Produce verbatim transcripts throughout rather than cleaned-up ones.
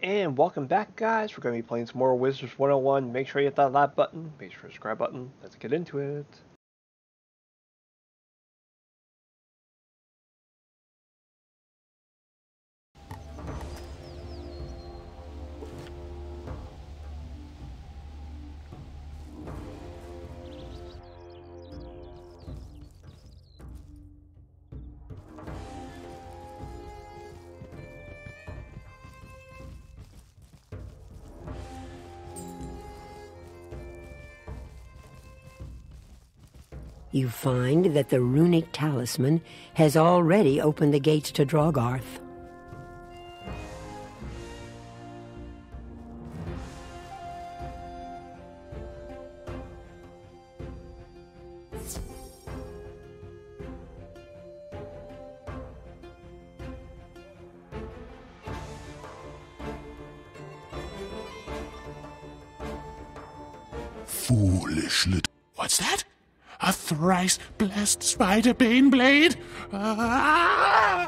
And welcome back, guys. We're going to be playing some more Wizards one oh one. Make sure you hit that like button. Make sure to subscribe button. Let's get into it. You find that the runic talisman has already opened the gates to Drogarth. Foolish little... What's that? A thrice-blessed spider-bane blade? Ah!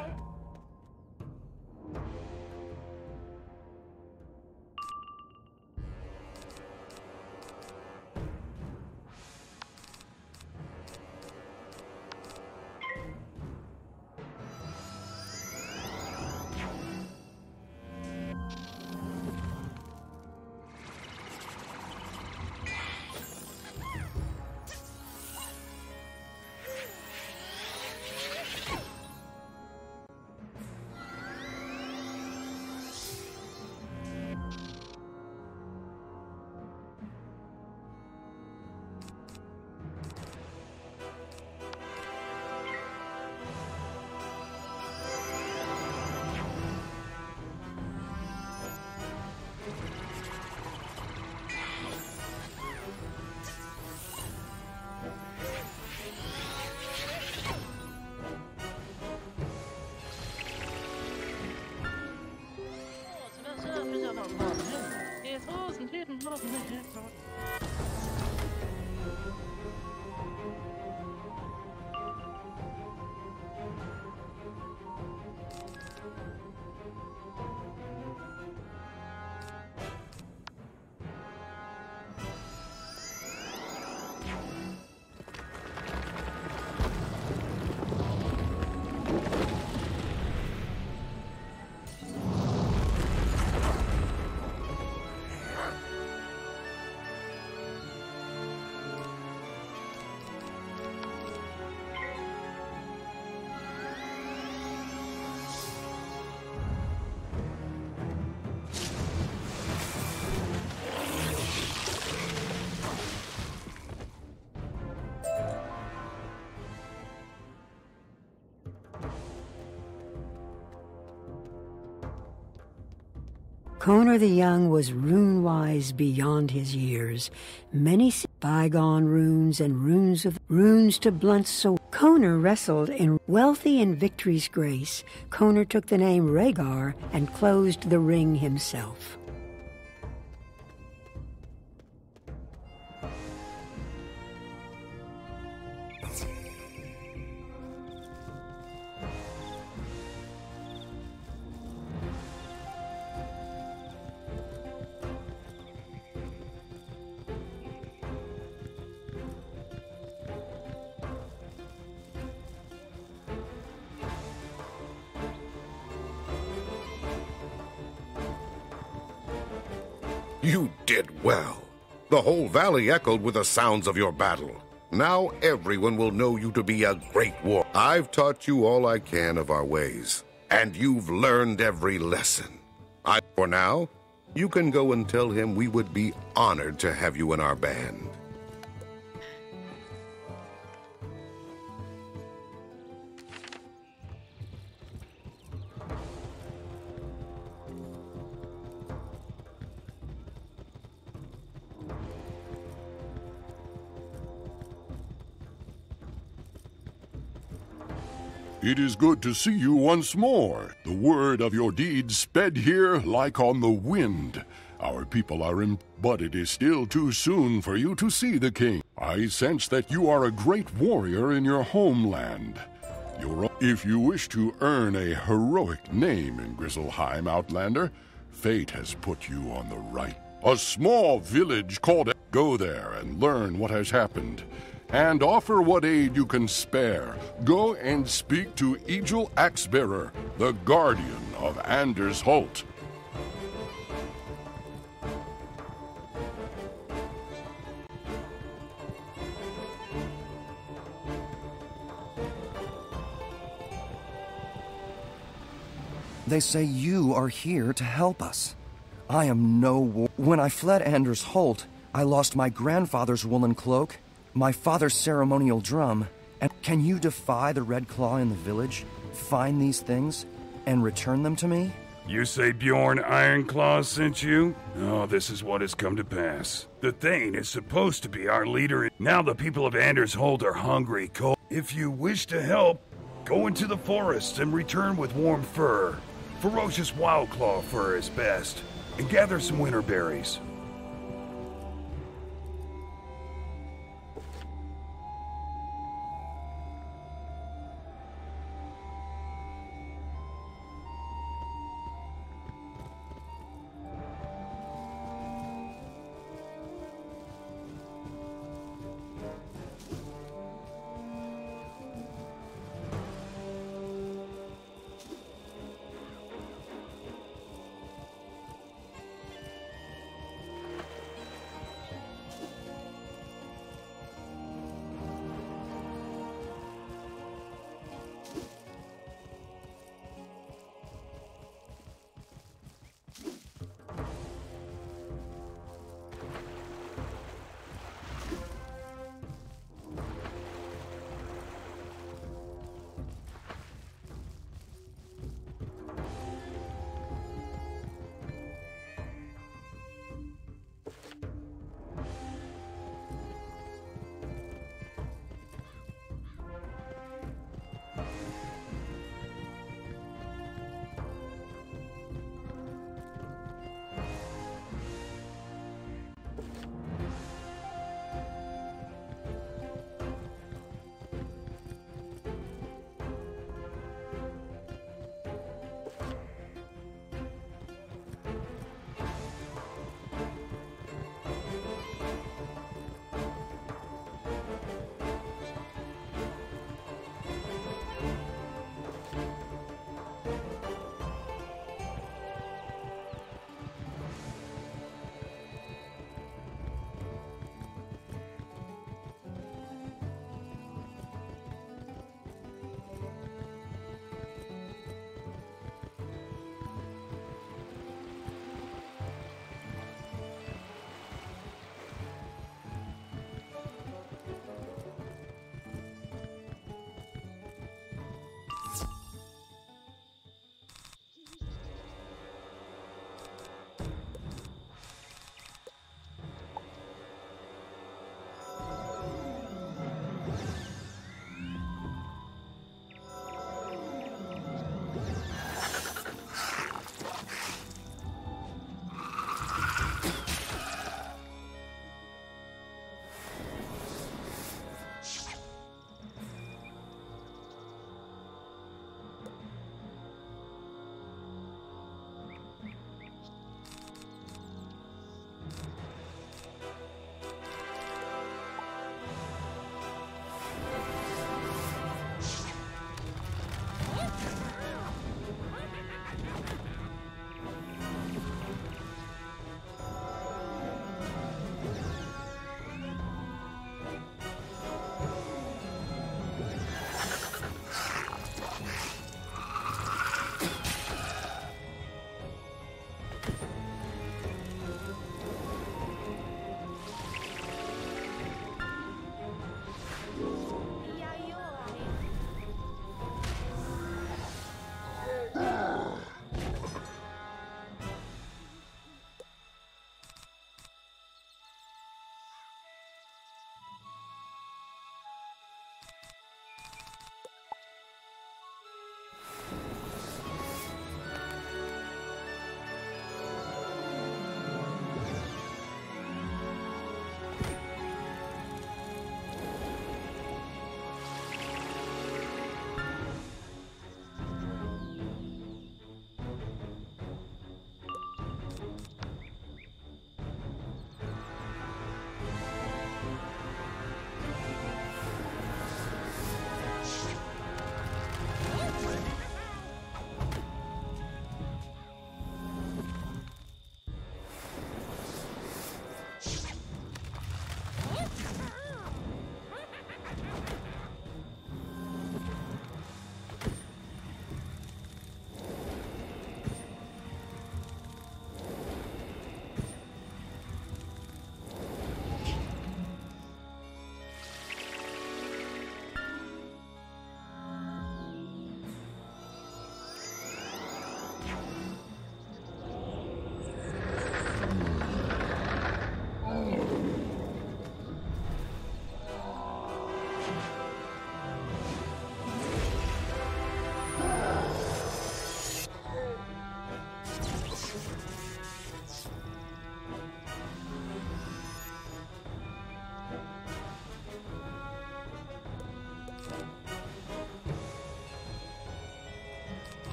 Coner the Young was rune-wise beyond his years. Many bygone runes and runes of runes to blunt so. Coner wrestled in wealthy in victory's grace. Coner took the name Rhaegar and closed the ring himself. You did well. The whole valley echoed with the sounds of your battle. Now everyone will know you to be a great warrior. I've taught you all I can of our ways, and you've learned every lesson. I, for now, you can go and tell him we would be honored to have you in our band. It is good to see you once more. The word of your deeds sped here like on the wind. Our people are in, but it is still too soon for you to see the king. I sense that you are a great warrior in your homeland. You're, if you wish to earn a heroic name in Grizzleheim, Outlander, Fate has put you on the right. A small village called... Go there and learn what has happened, and offer what aid you can spare. Go and speak to Egil Axebearer, the guardian of Anders Holt. They say you are here to help us. I am no war. When I fled Anders Holt, I lost my grandfather's woolen cloak, my father's ceremonial drum, and can you defy the Red Claw in the village, find these things, and return them to me? You say Bjorn Ironclaw sent you? Oh, this is what has come to pass. The Thane is supposed to be our leader. Now the people of Anders Holt are hungry, cold. If you wish to help, go into the forest and return with warm fur. Ferocious wildclaw fur is best. And gather some winter berries.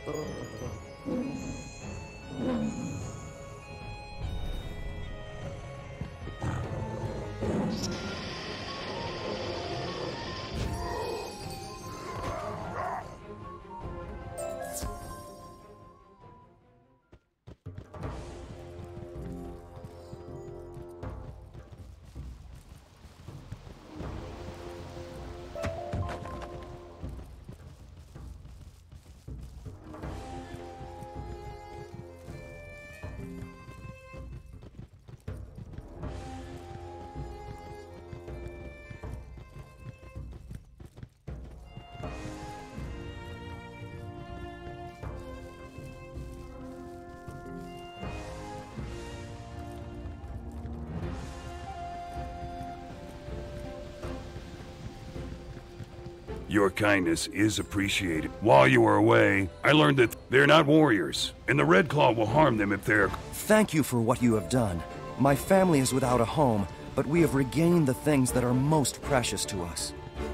Your kindness is appreciated. While you were away, I learned that they're not warriors, and the Red Claw will harm them if they're... Thank you for what you have done. My family is without a home, but we have regained the things that are most precious to us.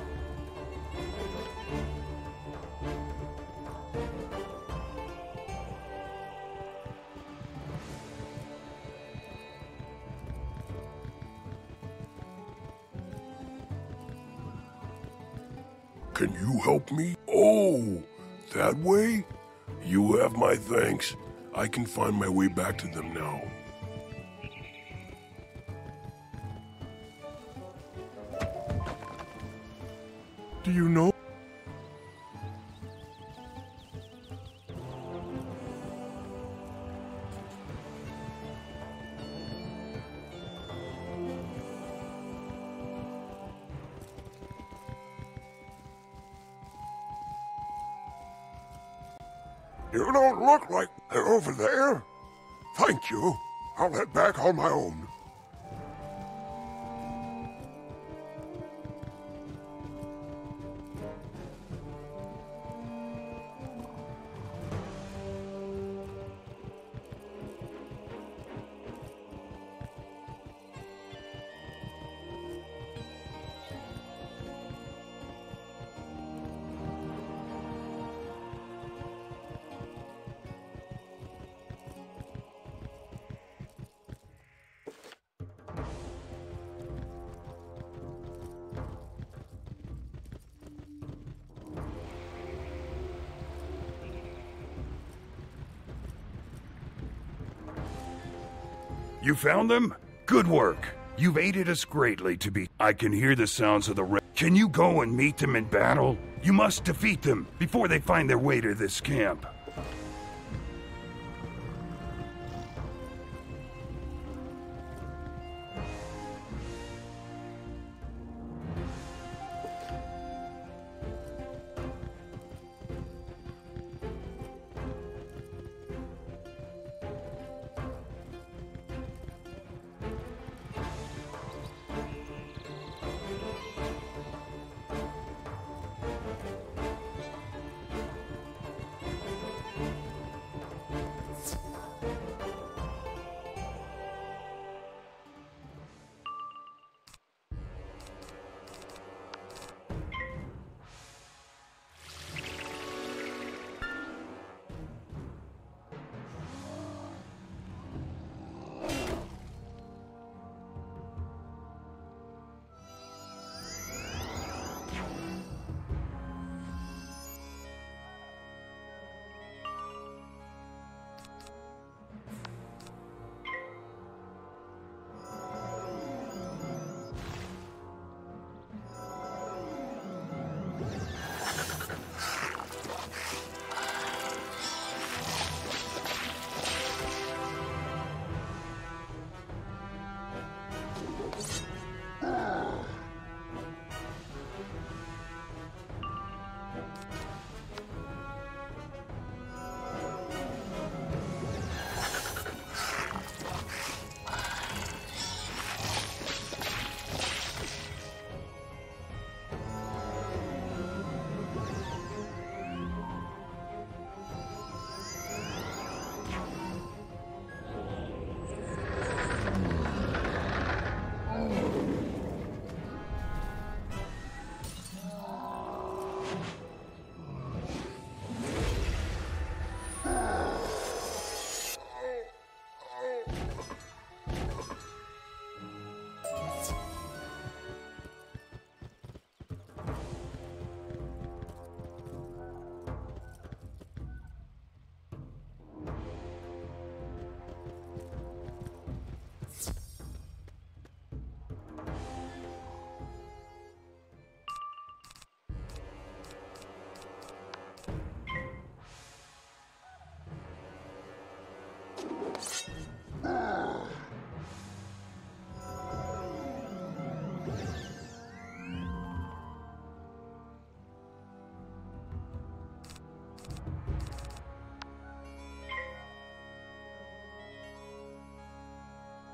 Can you help me? Oh, that way? You have my thanks. I can find my way back to them now. Do you know? You don't look like they're over there. Thank you. I'll head back on my own. You found them? Good work. You've aided us greatly to be... I can hear the sounds of the... Re can you go and meet them in battle? You must defeat them before they find their way to this camp.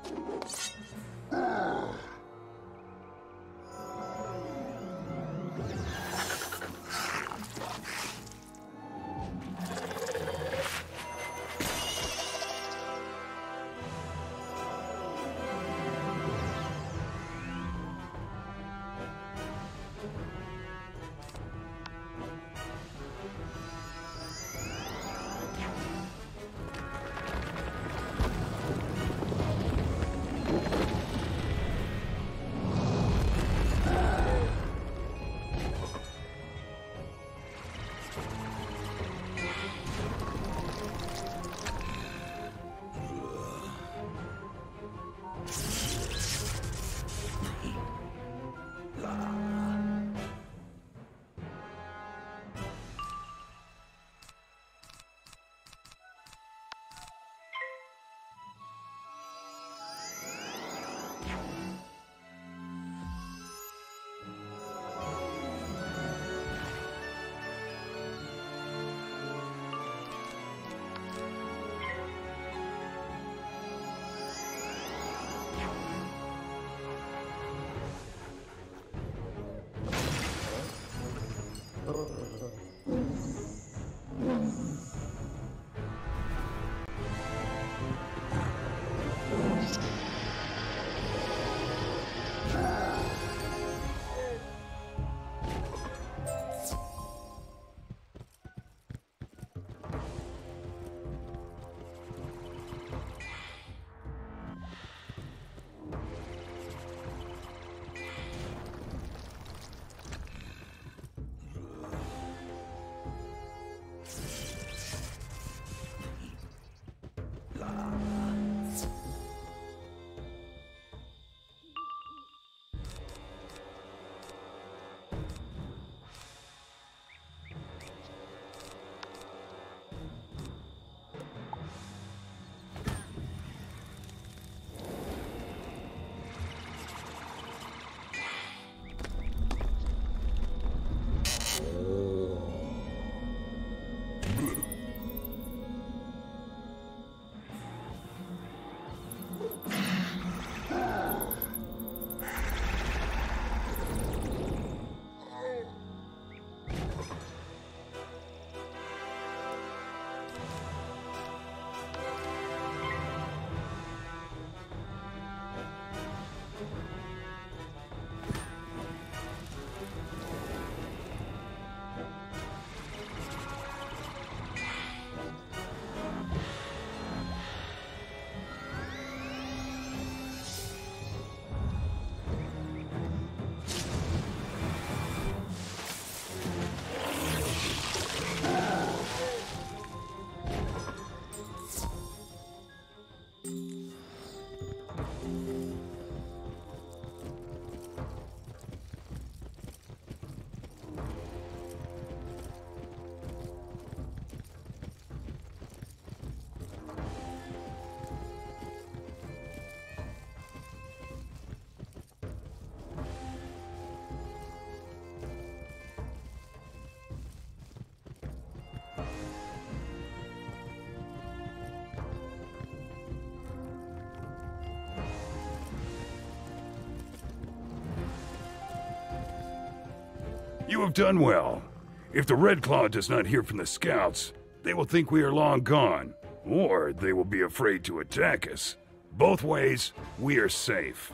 You have done well. If the Red Claw does not hear from the scouts, they will think we are long gone, or they will be afraid to attack us. Both ways, we are safe.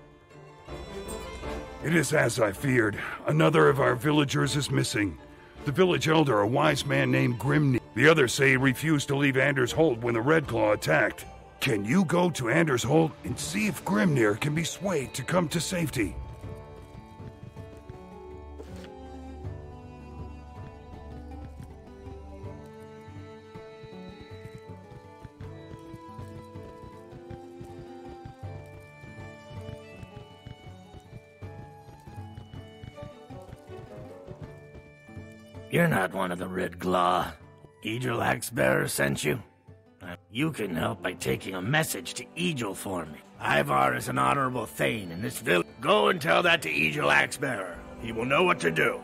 It is as I feared. Another of our villagers is missing. The village elder, a wise man named Grimnir. The others say he refused to leave Anders Holt when the Red Claw attacked. Can you go to Anders Holt and see if Grimnir can be swayed to come to safety? You're not one of the Red Claw. Egil Axebearer sent you? Uh, you can help by taking a message to Egil for me. Ivar is an honorable thane in this village. Go and tell that to Egil Axebearer. He will know what to do.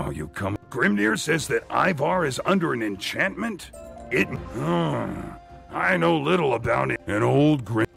Now you come. Grimnir says that Ivar is under an enchantment? It. Oh, I know little about it. An old Grim.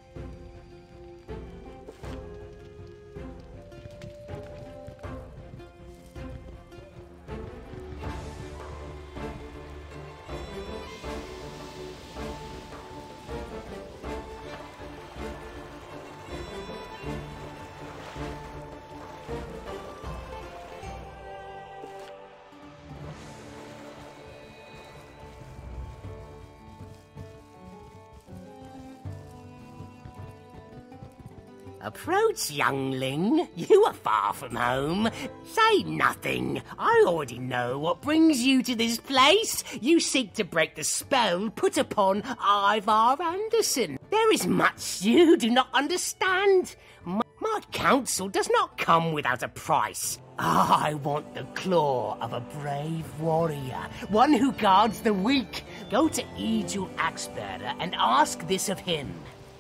Approach, youngling. You are far from home. Say nothing. I already know what brings you to this place. You seek to break the spell put upon Ivar Anderson. There is much you do not understand. My, my counsel does not come without a price. I want the claw of a brave warrior, one who guards the weak. Go to Egil Axbearer and ask this of him.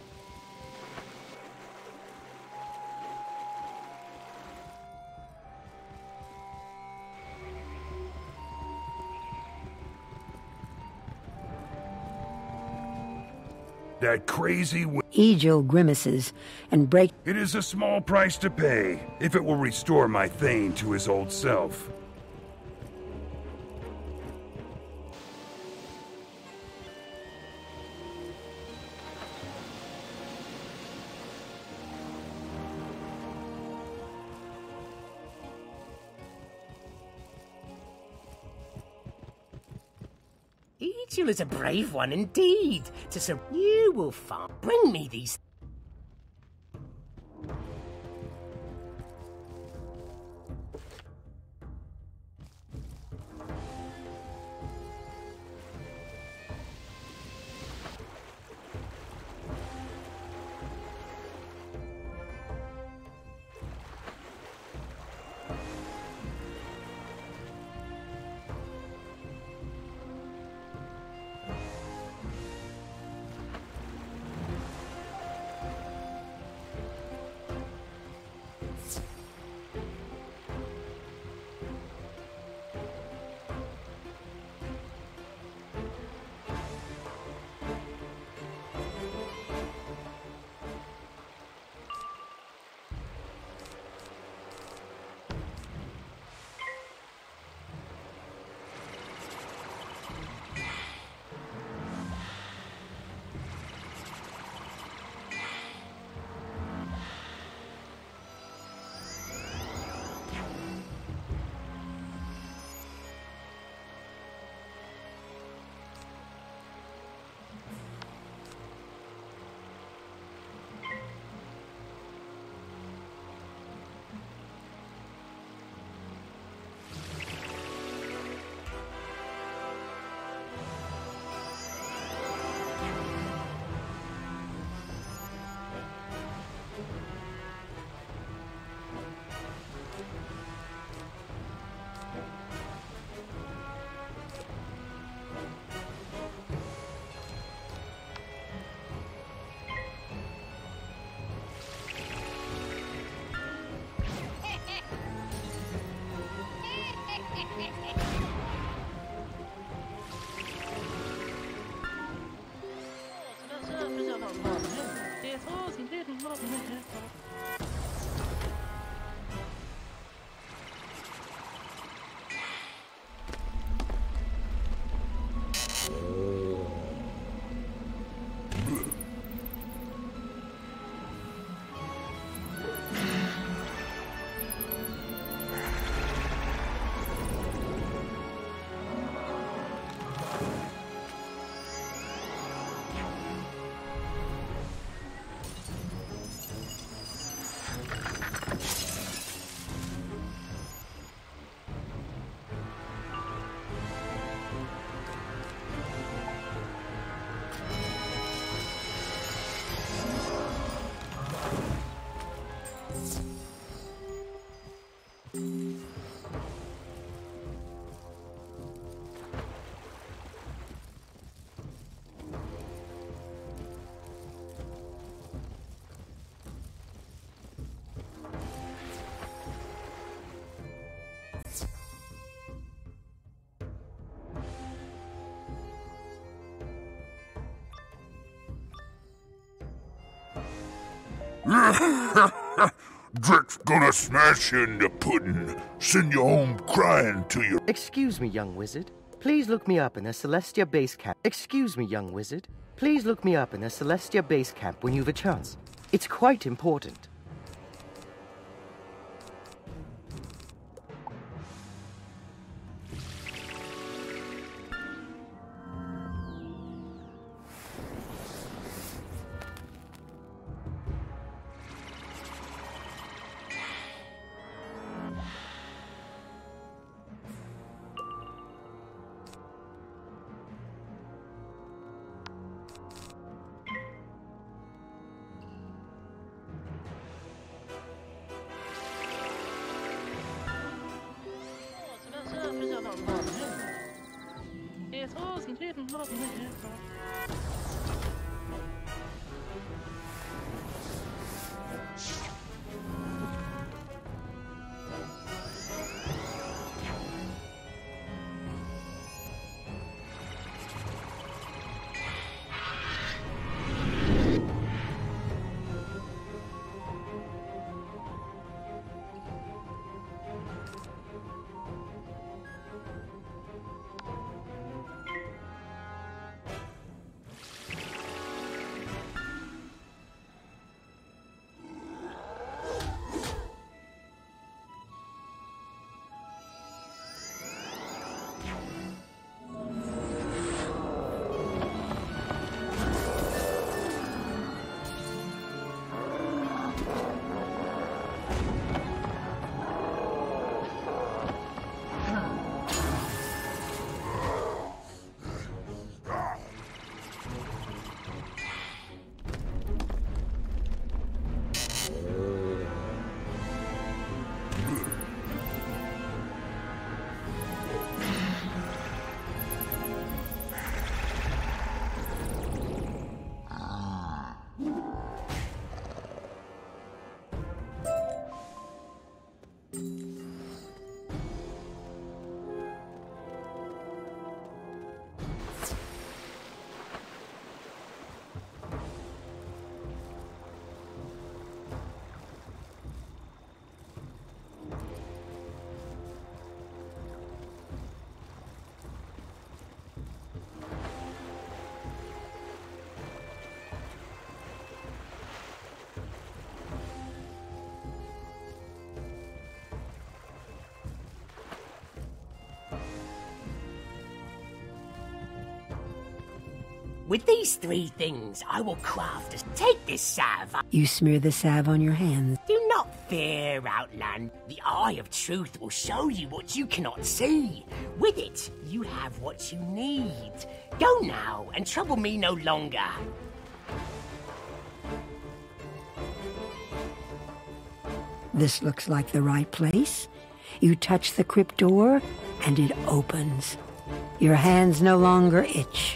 That crazy wi- Egil grimaces and breaks. It is a small price to pay, if it will restore my Thane to his old self. Egil is a brave one indeed. To so you will find. Bring me these. Drick's gonna smash in the pudding, send you home crying to you. Excuse me, young wizard. Please look me up in the Celestia base camp. Excuse me, young wizard. Please look me up in the Celestia base camp when you've a chance. It's quite important. With these three things, I will craft a... Take this salve. You smear the salve on your hands. Do not fear, Outland. The Eye of Truth will show you what you cannot see. With it, you have what you need. Go now, and trouble me no longer. This looks like the right place. You touch the crypt door, and it opens. Your hands no longer itch.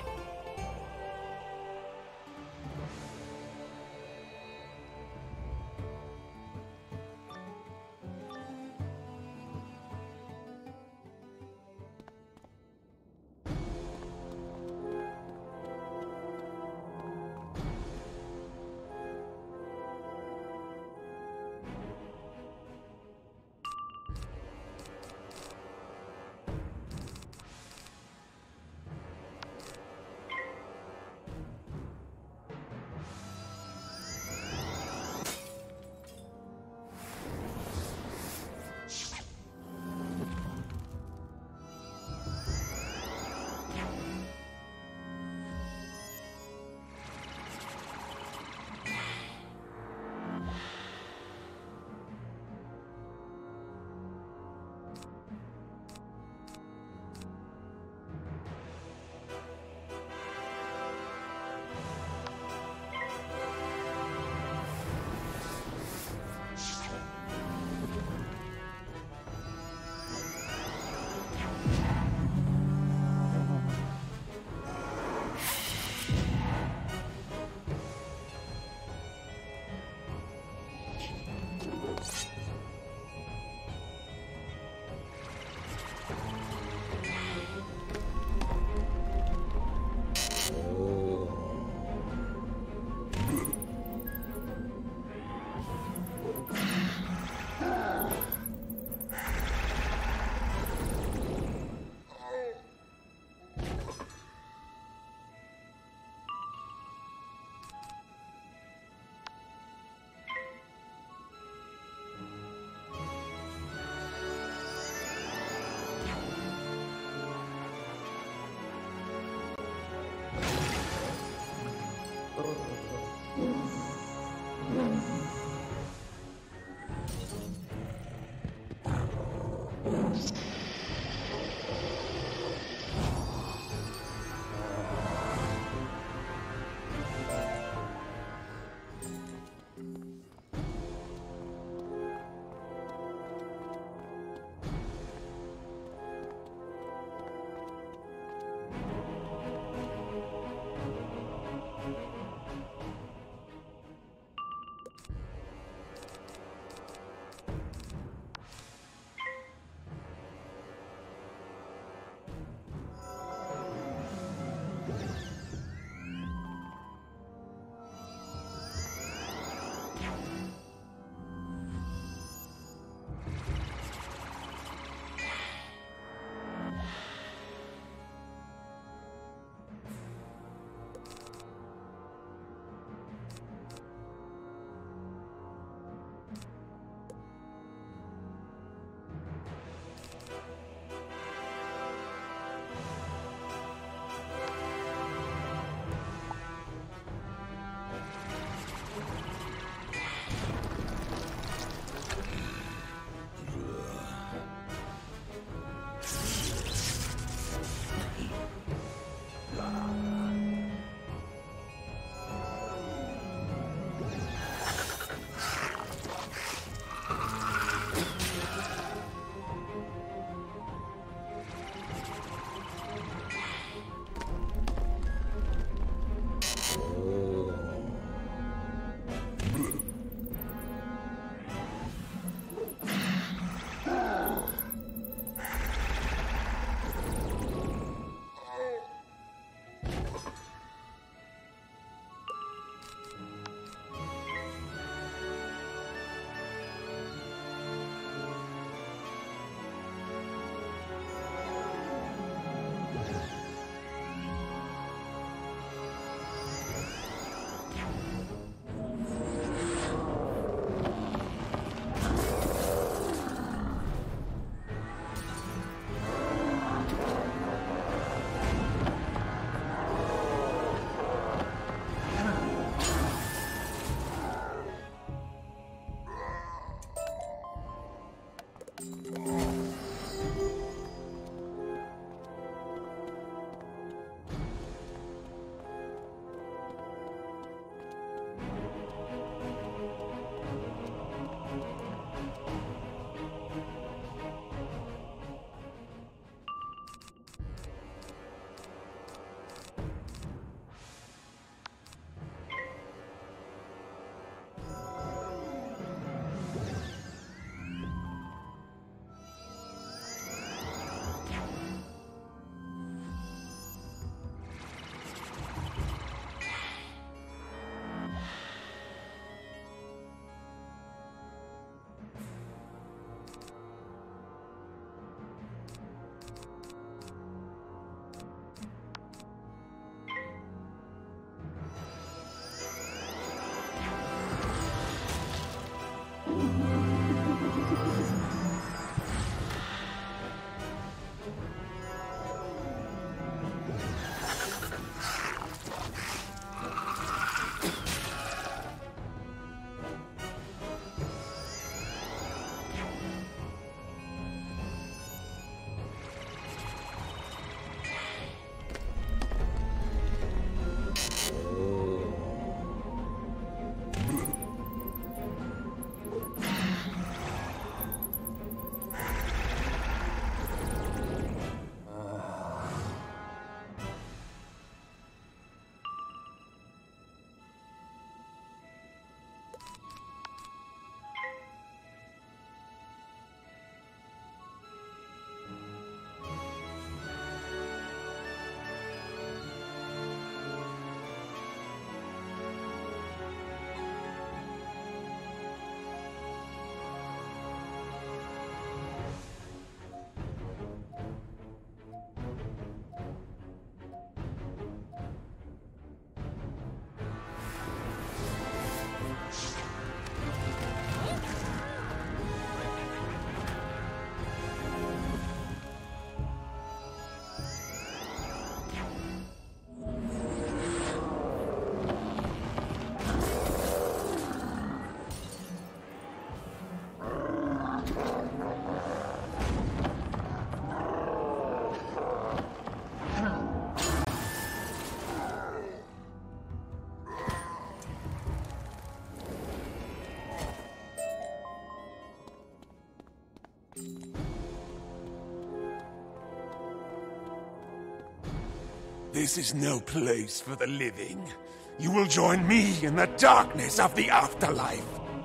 This is no place for the living. You will join me in the darkness of the afterlife.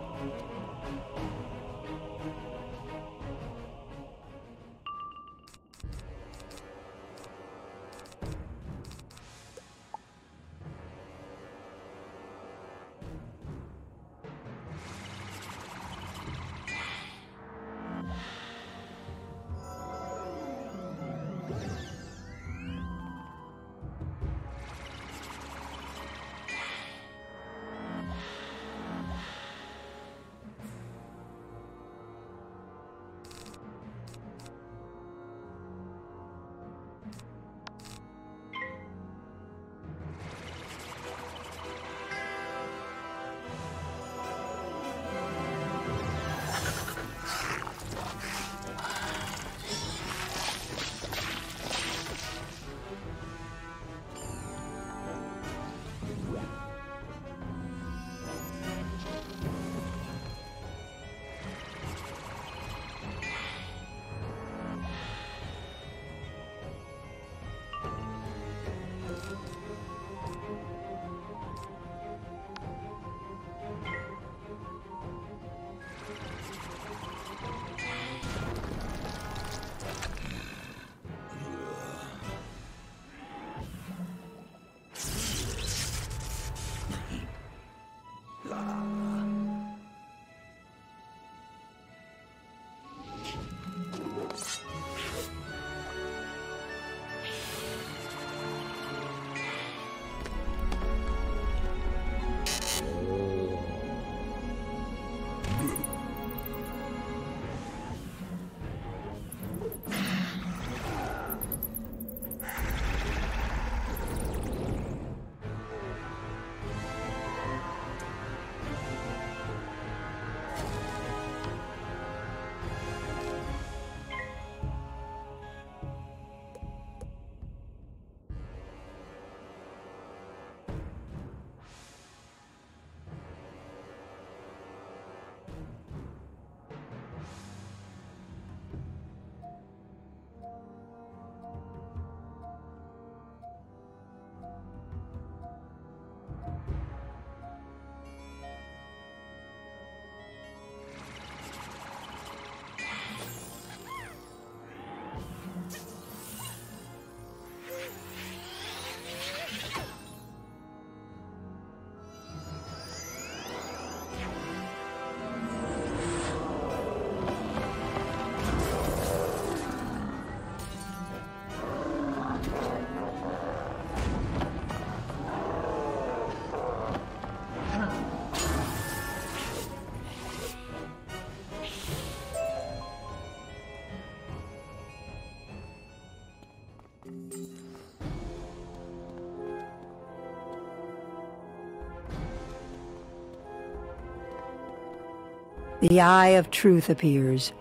The Eye of Truth appears.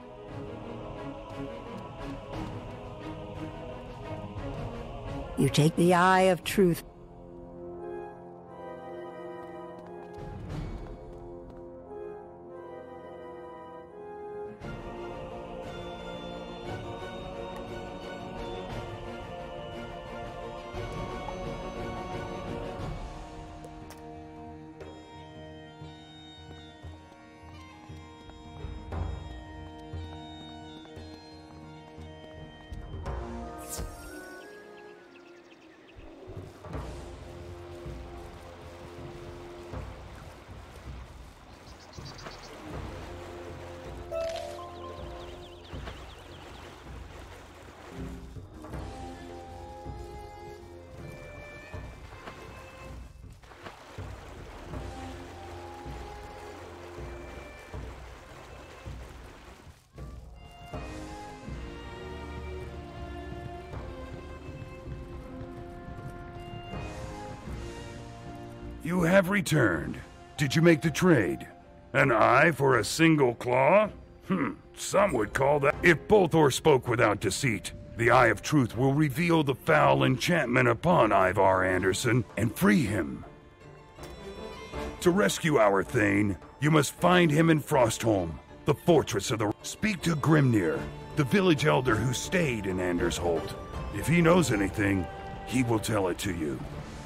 You take the Eye of Truth. You have returned. Did you make the trade? An eye for a single claw? Hmm, some would call that... If Bolthor spoke without deceit, the Eye of Truth will reveal the foul enchantment upon Ivar Anderson and free him. To rescue our Thane, you must find him in Frostholm, the fortress of the... Speak to Grimnir, the village elder who stayed in Anders Holt. If he knows anything, He will tell it to you.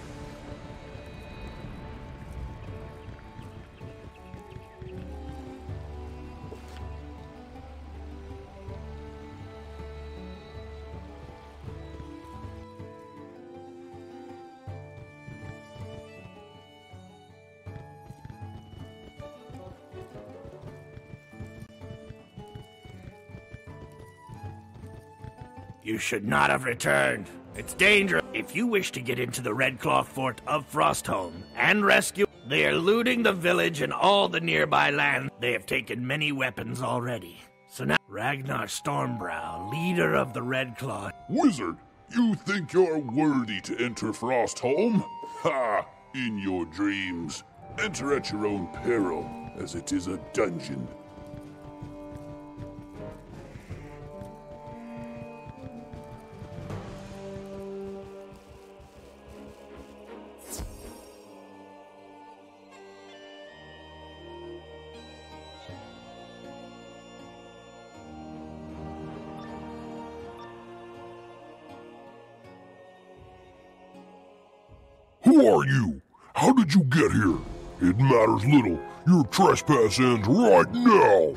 You should not have returned. It's dangerous. If you wish to get into the Red Claw Fort of Frostholm and rescue, they are looting the village and all the nearby land. They have taken many weapons already. So now, Ragnar Stormbrow, leader of the Red Claw. Wizard, you think you're worthy to enter Frostholm? Ha! In your dreams. Enter at your own peril, as it is a dungeon. Who are you? How did you get here? It matters little. Your trespass ends right now.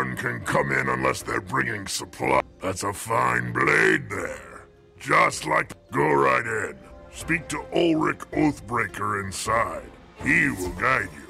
one can come in unless they're bringing supply. That's a fine blade there. Just like... Go right in. Speak to Ulrich Oathbreaker inside. He will guide you.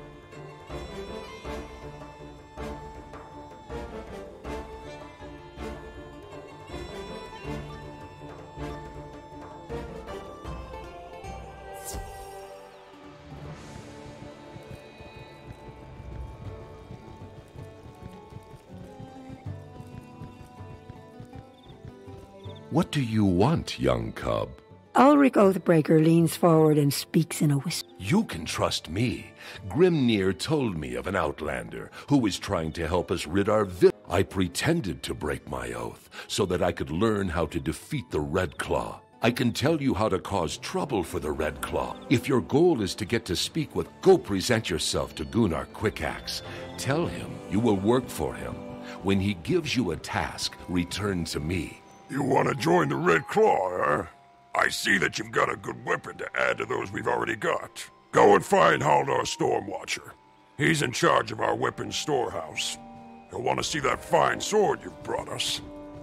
What do you want, young cub? Ulrich Oathbreaker leans forward and speaks in a whisper. You can trust me. Grimnir told me of an outlander who was trying to help us rid our village. I pretended to break my oath so that I could learn how to defeat the Red Claw. I can tell you how to cause trouble for the Red Claw. If your goal is to get to speak with, go present yourself to Gunnar Quickaxe. Tell him you will work for him. When he gives you a task, return to me. You want to join the Red Claw, huh? I see that you've got a good weapon to add to those we've already got. Go and find Haldar Stormwatcher. He's in charge of our weapons storehouse. He'll want to see that fine sword you've brought us.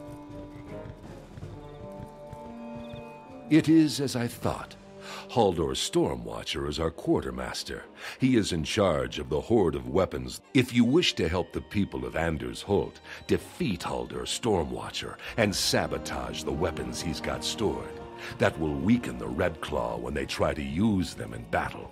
It is as I thought. Haldor Stormwatcher is our quartermaster. He is in charge of the hoard of weapons. If you wish to help the people of Anders Holt, defeat Haldor Stormwatcher and sabotage the weapons he's got stored. That will weaken the Red Claw when they try to use them in battle.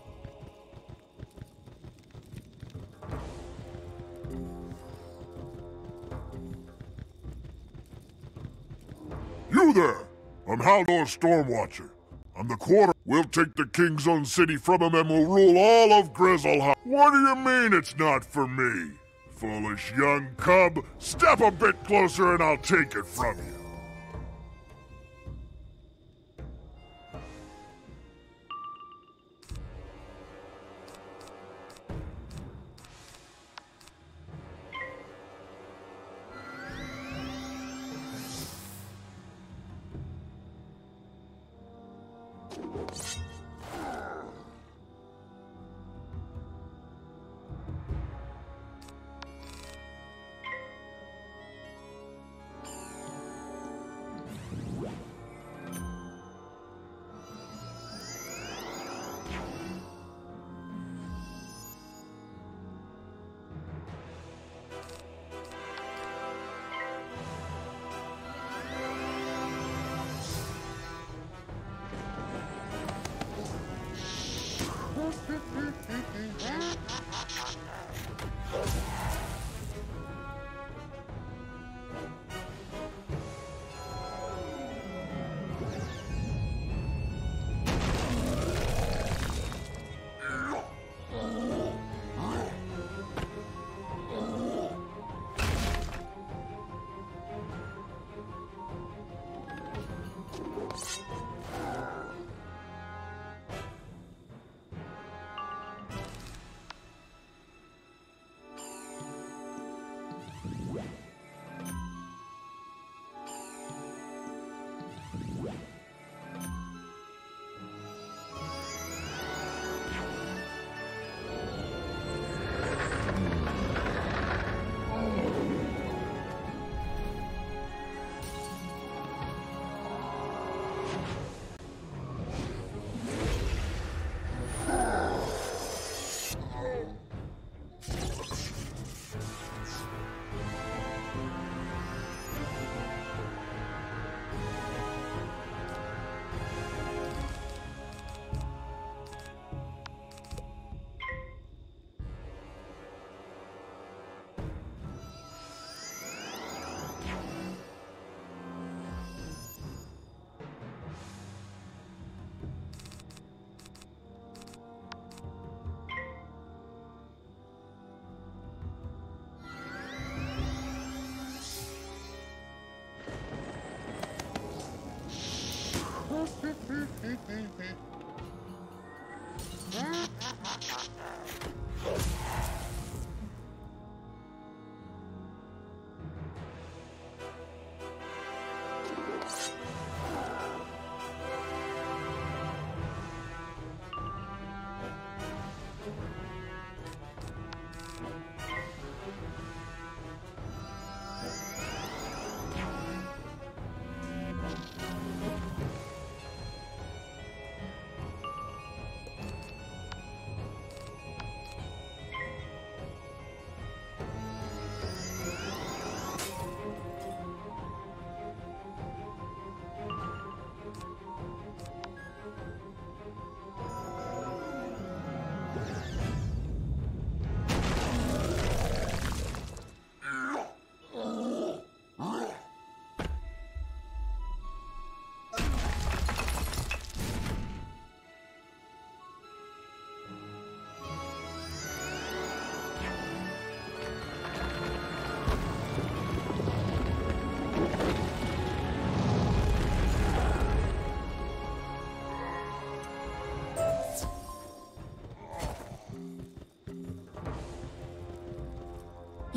You there! I'm Haldor Stormwatcher. I'm the quarter. We'll take the King's Own city from him and we'll rule all of Grizzleheim. What do you mean it's not for me? Foolish young cub, step a bit closer and I'll take it from you.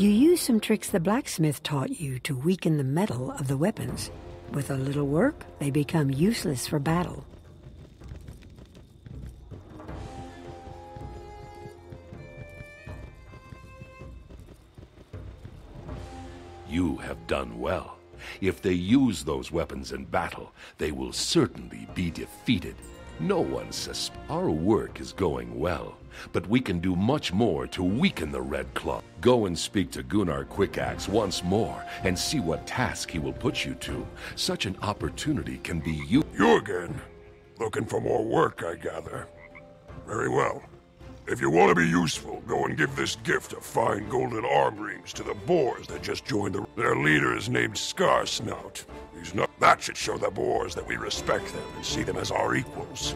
You use some tricks the blacksmith taught you to weaken the metal of the weapons. With a little work, they become useless for battle. You have done well. If they use those weapons in battle, they will certainly be defeated. No one suspects. Our work is going well, but we can do much more to weaken the Red Claw. Go and speak to Gunnar Quickaxe once more and see what task he will put you to. Such an opportunity can be you. You again? Looking for more work, I gather. Very well. If you want to be useful, go and give this gift of fine golden arm rings to the boars that just joined the... Their leader is named Scarsnout. He's not... That should show the boars that we respect them and see them as our equals.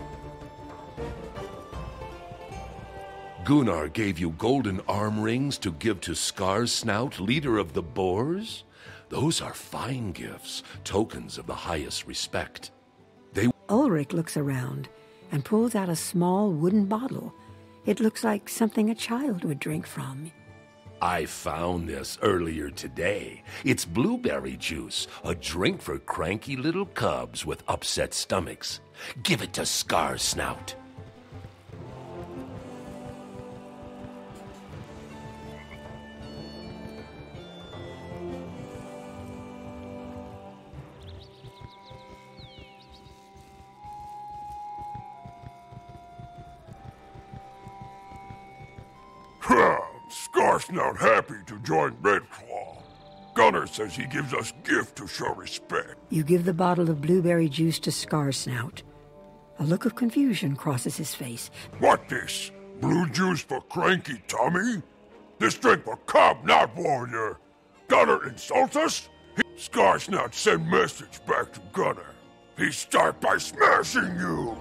Gunnar gave you golden arm rings to give to Scarsnout, leader of the boars? Those are fine gifts, tokens of the highest respect. They... Ulrich looks around and pulls out a small wooden bottle. It looks like something a child would drink from. I found this earlier today. It's blueberry juice, a drink for cranky little cubs with upset stomachs. Give it to Scarsnout. Scarsnout happy to join Red Claw. Gunnar says he gives us gift to show respect. You give the bottle of blueberry juice to Scarsnout. A look of confusion crosses his face. What this? Blue juice for cranky tummy? This drink for cub, not warrior. Gunnar insults us? He... Scarsnout send message back to Gunnar. He start by smashing you.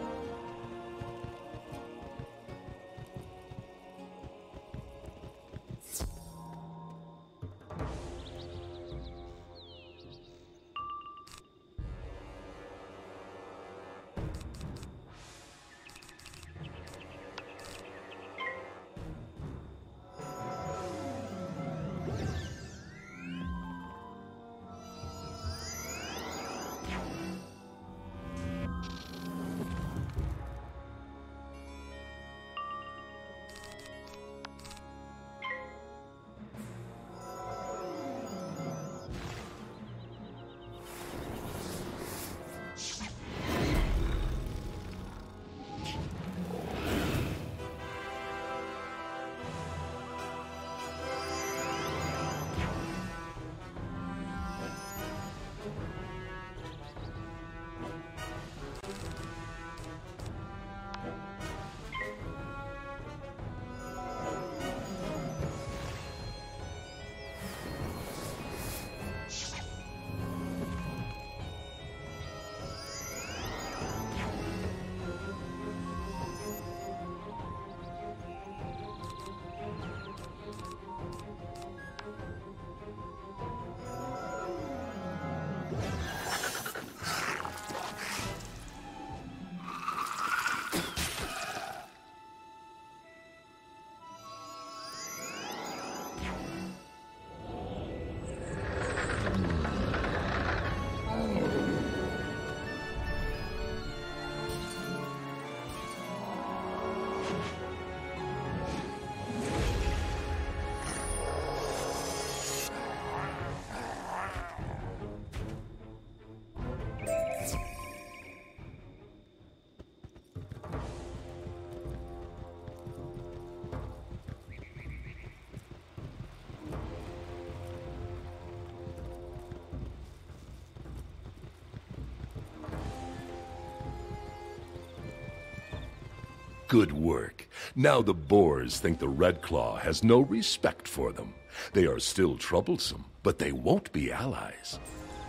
Good work. Now the boars think the Red Claw has no respect for them. They are still troublesome, but they won't be allies.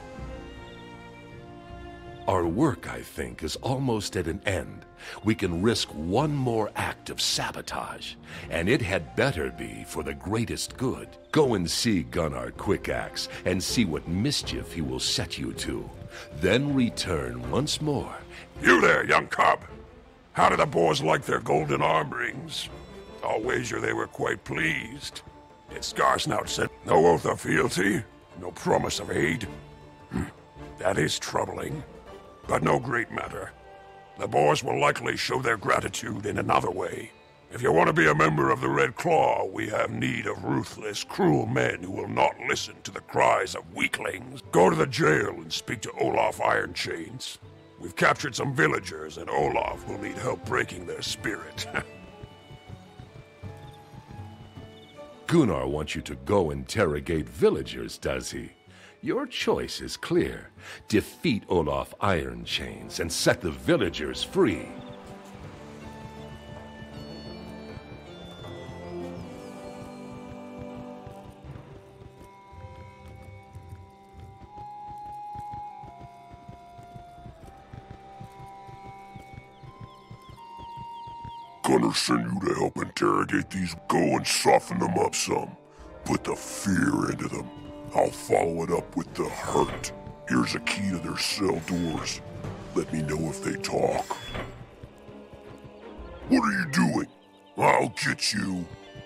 Our work, I think, is almost at an end. We can risk one more act of sabotage, and it had better be for the greatest good. Go and see Gunnar Quickaxe and see what mischief he will set you to. Then return once more. You there, young cub! How do the boars like their golden arm rings? I'll wager they were quite pleased. Did Scarsnout said no oath of fealty? No promise of aid? Hm. That is troubling. But no great matter. The boys will likely show their gratitude in another way. If you want to be a member of the Red Claw, we have need of ruthless, cruel men who will not listen to the cries of weaklings. Go to the jail and speak to Olaf Ironchains. We've captured some villagers, and Olaf will need help breaking their spirit. Gunnar wants you to go interrogate villagers, does he? Your choice is clear. Defeat Olaf Ironchains and set the villagers free. Gunnar sent you to help interrogate these. Go and soften them up some. Put the fear into them. I'll follow it up with the hurt. Here's a key to their cell doors. Let me know if they talk. What are you doing? I'll get you.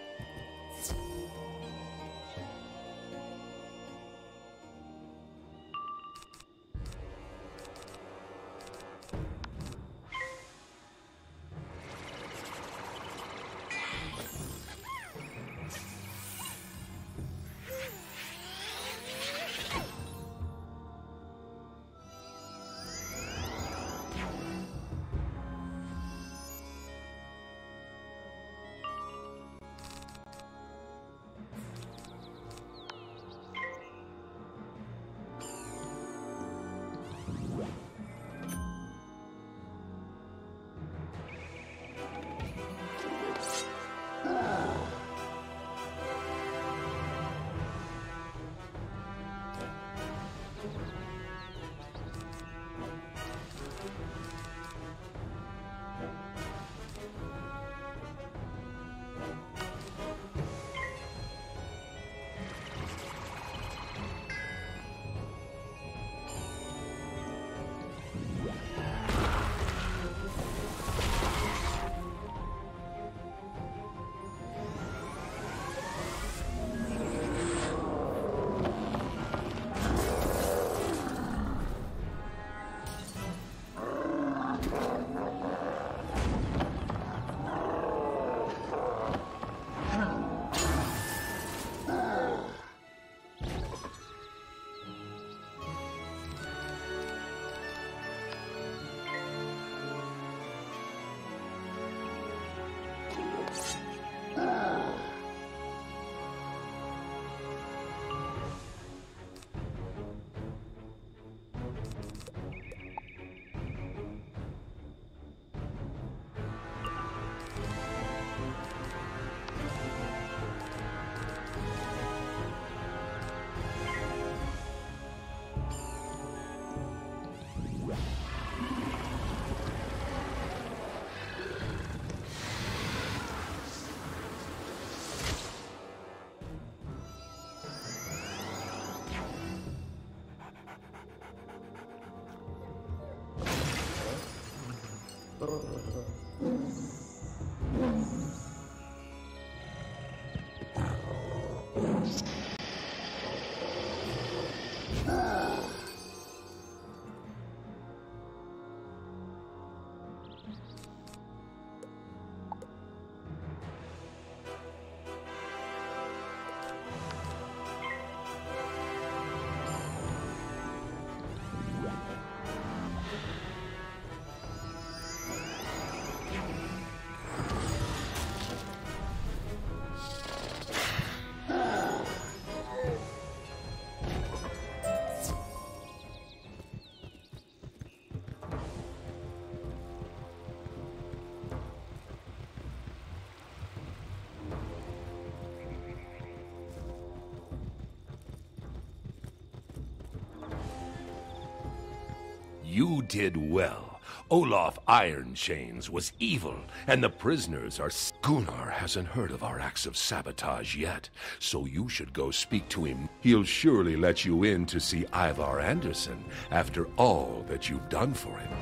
You did well. Olaf Ironchains was evil, and the prisoners are... Gunnar hasn't heard of our acts of sabotage yet, so you should go speak to him. He'll surely let you in to see Ivar Anderson after all that you've done for him.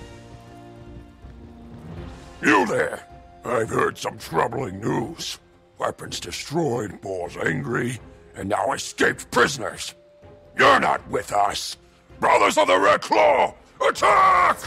You there! I've heard some troubling news. Weapons destroyed, boars angry, and now escaped prisoners. You're not with us! Brothers of the Red Claw, attack!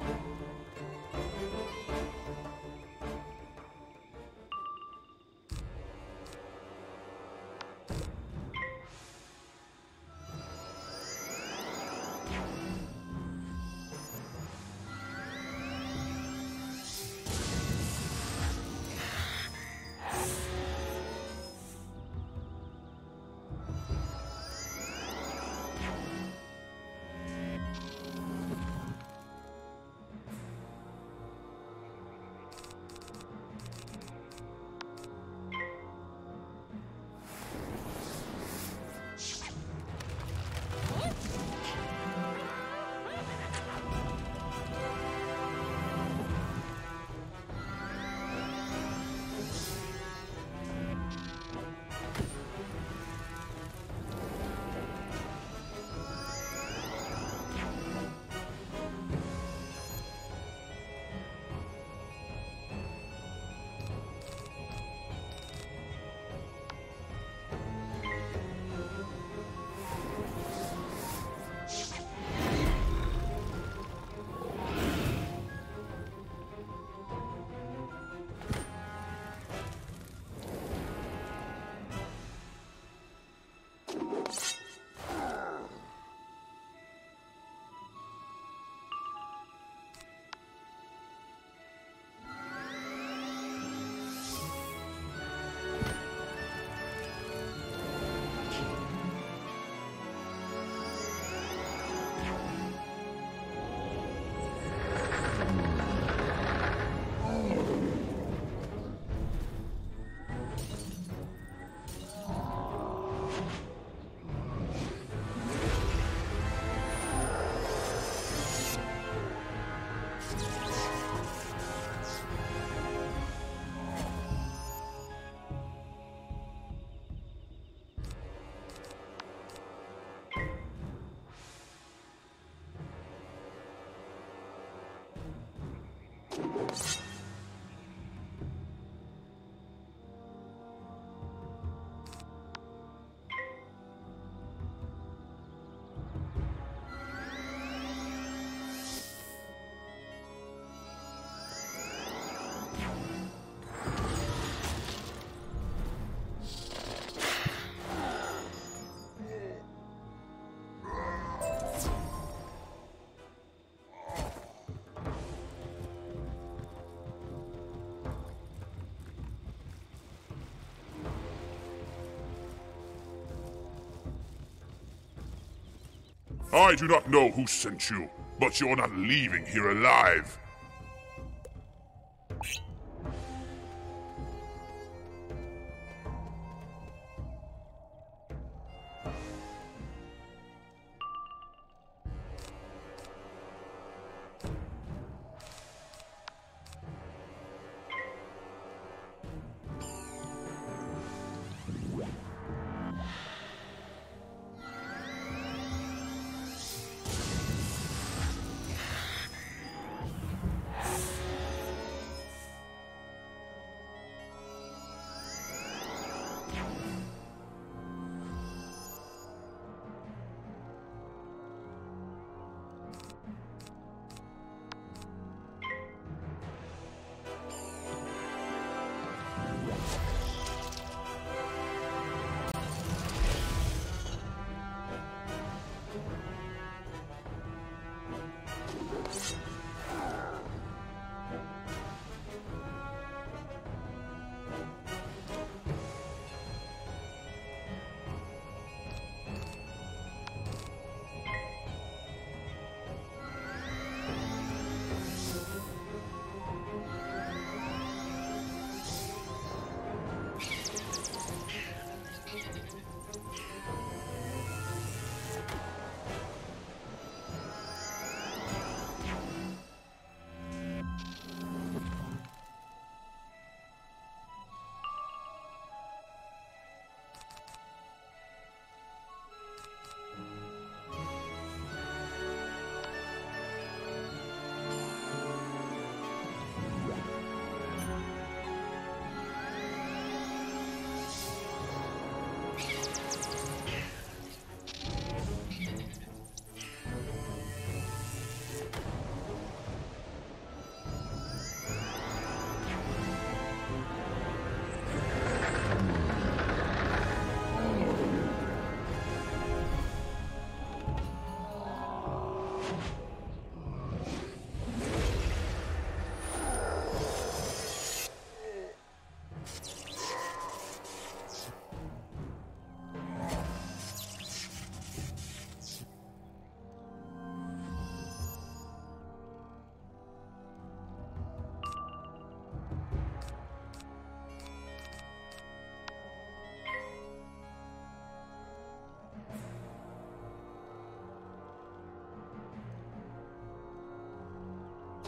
I do not know who sent you, but you're not leaving here alive.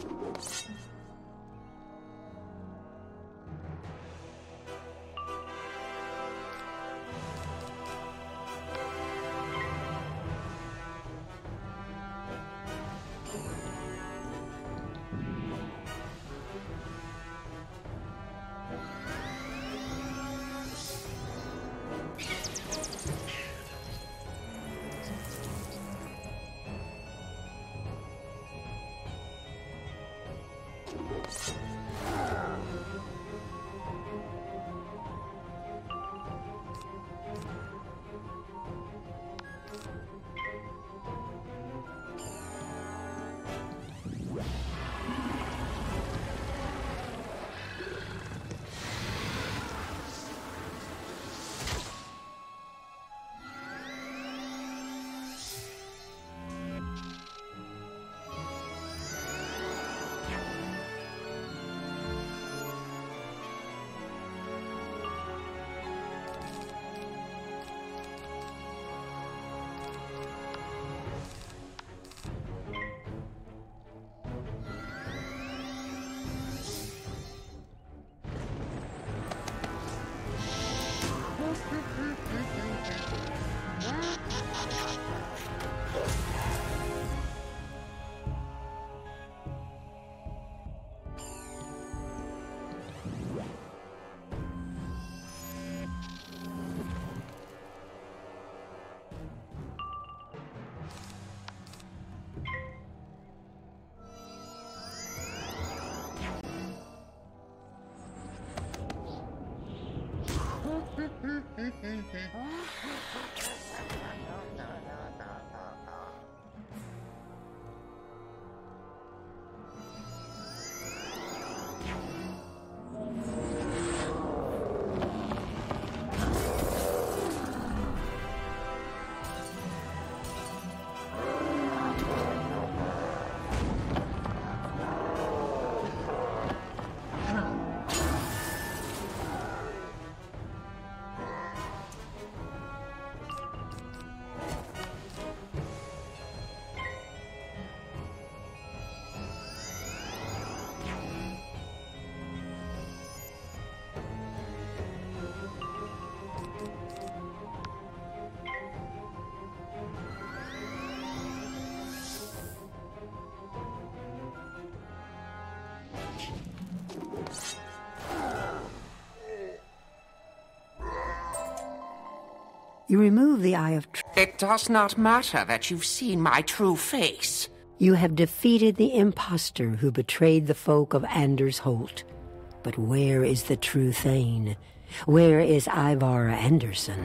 You remove the Eye of Truth. It does not matter that you've seen my true face. You have defeated the impostor who betrayed the folk of Anders Holt. But where is the true Thane? Where is Ivar Anderson?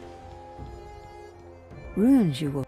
Runes you will...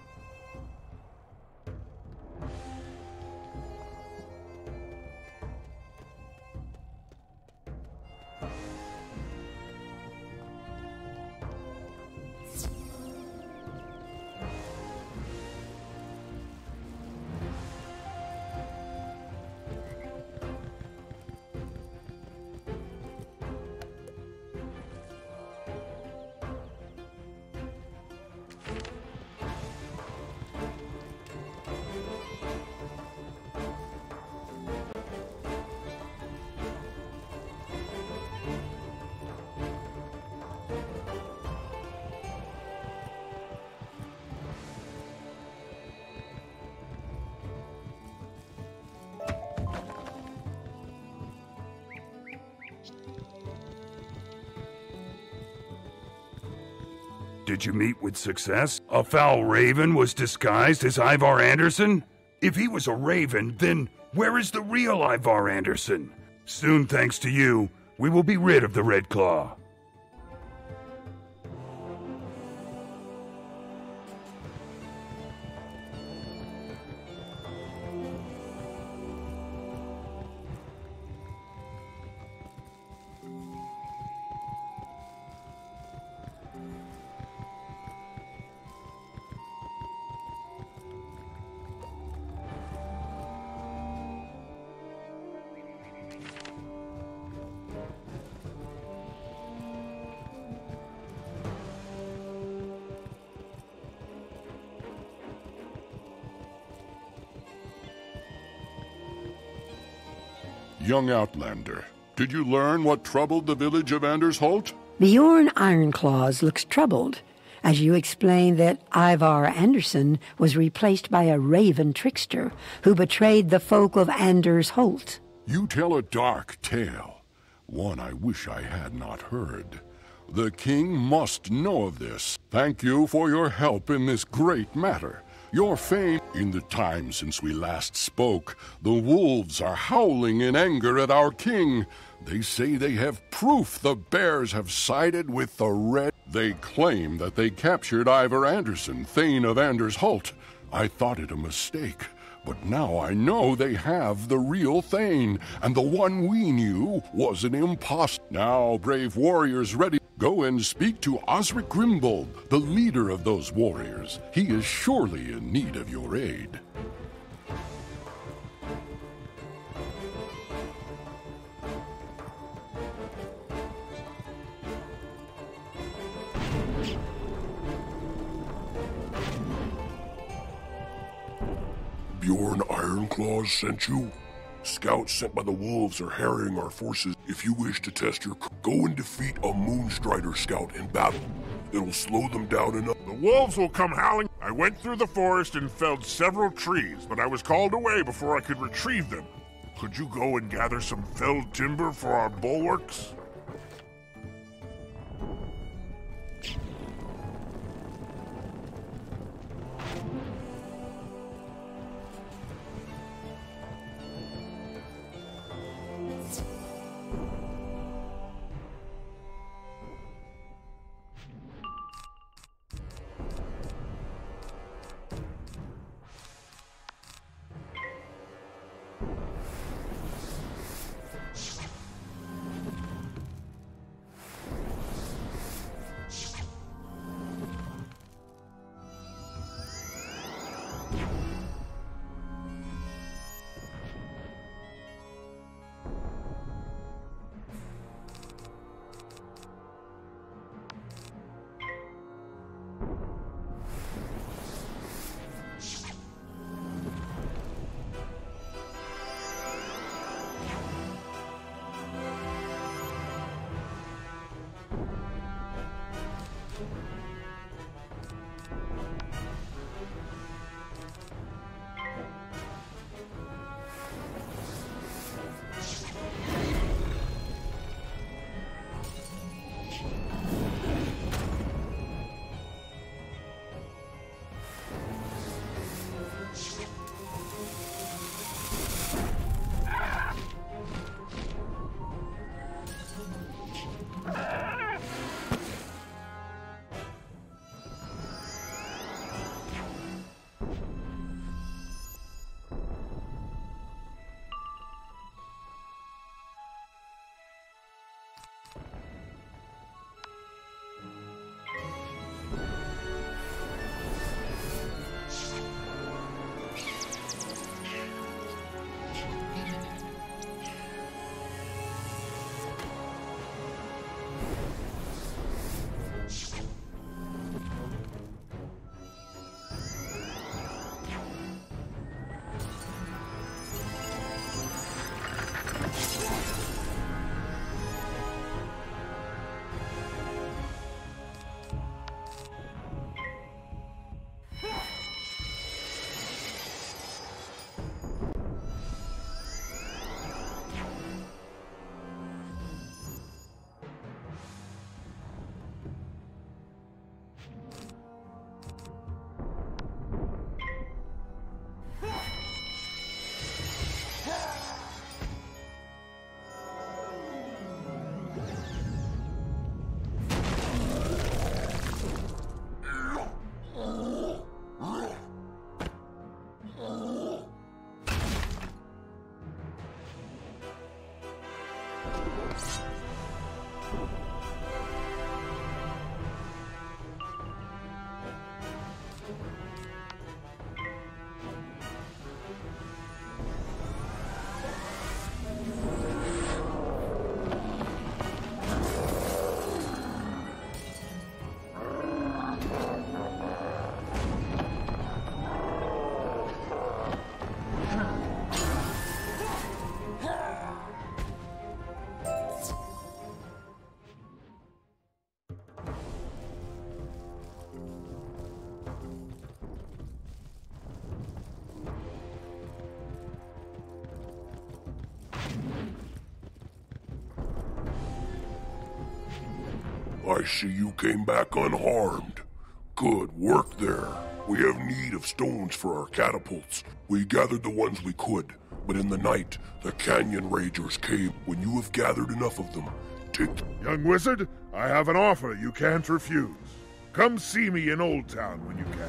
Did you meet with success? A foul raven was disguised as Ivar Anderson? If he was a raven, then where is the real Ivar Anderson? Soon, thanks to you, we will be rid of the Red Claw. Young Outlander, did you learn what troubled the village of Anders Holt? Bjorn Ironclaws looks troubled as you explain that Ivar Anderson was replaced by a raven trickster who betrayed the folk of Anders Holt. You tell a dark tale, one I wish I had not heard. The king must know of this. Thank you for your help in this great matter. Your fame. In the time since we last spoke, the wolves are howling in anger at our king. They say they have proof the bears have sided with the red. They claim that they captured Ivar Anderson, Thane of Anders Holt. I thought it a mistake, but now I know they have the real Thane, and the one we knew was an impostor. Now, brave warriors ready. Go and speak to Osric Grimbold, the leader of those warriors. He is surely in need of your aid. Bjorn Ironclaws sent you? Scouts sent by the wolves are harrying our forces. If you wish to test your... Go and defeat a Moonstrider scout in battle. It'll slow them down enough. The wolves will come howling. I went through the forest and felled several trees, but I was called away before I could retrieve them. Could you go and gather some felled timber for our bulwarks? I see you came back unharmed. Good work there. We have need of stones for our catapults. We gathered the ones we could, but in the night, the canyon ragers came. When you have gathered enough of them, take... Young wizard, I have an offer you can't refuse. Come see me in Old Town when you can.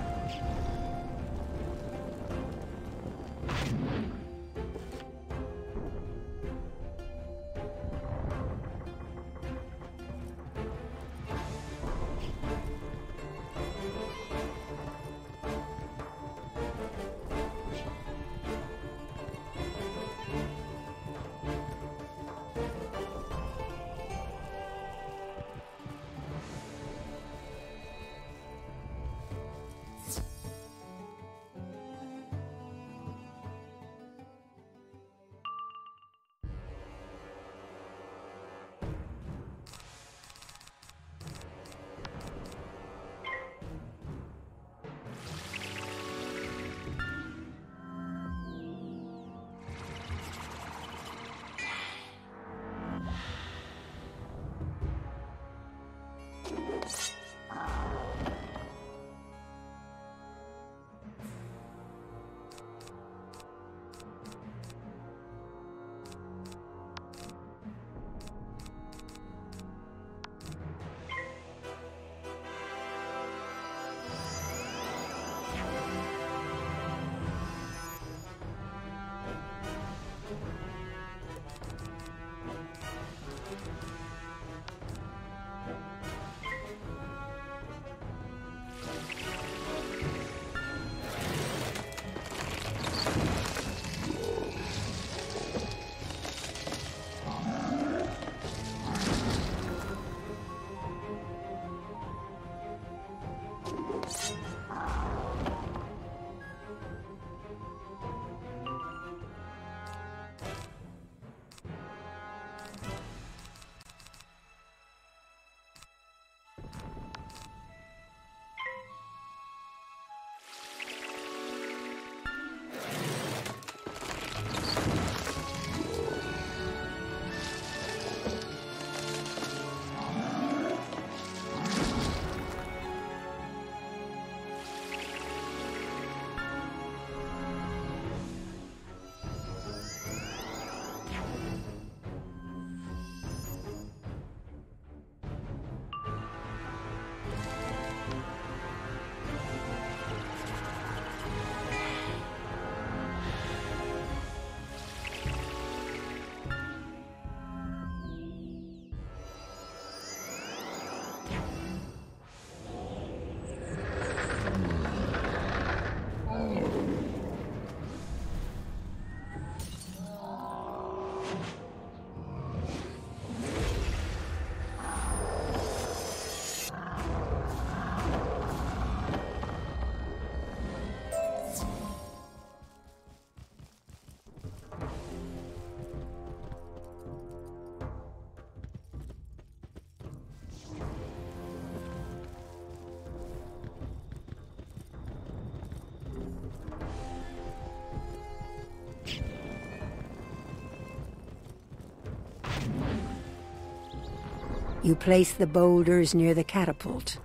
You place the boulders near the catapult.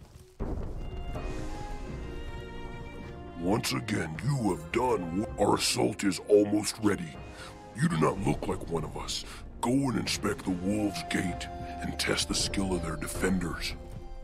Once again, you have done what... Our assault is almost ready. You do not look like one of us. Go and inspect the Wolves' Gate and test the skill of their defenders.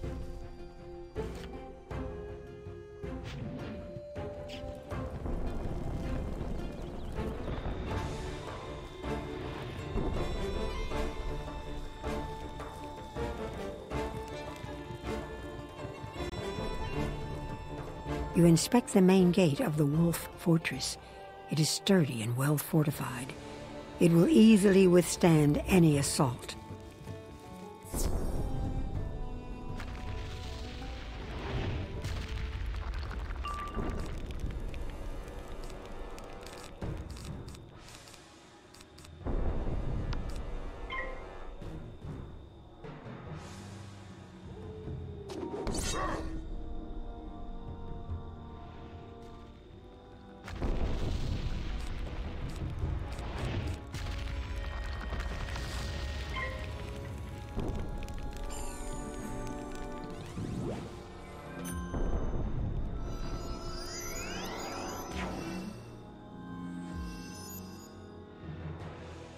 You inspect the main gate of the Wolf Fortress. It is sturdy and well fortified. It will easily withstand any assault.